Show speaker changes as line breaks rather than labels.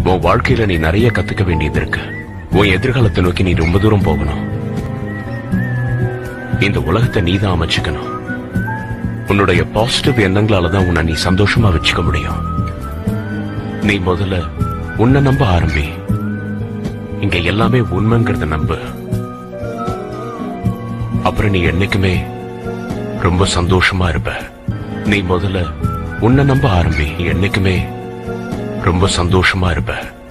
உன் வாழ்க்கையில நீ நிறைய கத்துக்க வேண்டியது இருக்கு. உன் எதிர்காலத்தை நோக்கி நீ ரொம்ப தூரம் போகணும். இந்த உலகத்தை நீதான் அமைச்சுக்கணும். உன்னுடைய பாசிட்டிவ் எண்ணங்களால தான் உன்னை நீ சந்தோஷமா வச்சுக்க முடியும். நீ முதல்ல உன்னை நம்ப ஆரம்பி. இங்க எல்லாமே உண்மைங்கிறத நம்பு. அப்புறம் நீ என்னைக்குமே ரொம்ப சந்தோஷமா இருப்ப. நீ முதல்ல உன்னை நம்ப ஆரம்பி. என்னைக்குமே ரொம்ப சந்தோஷமா இருப்ப.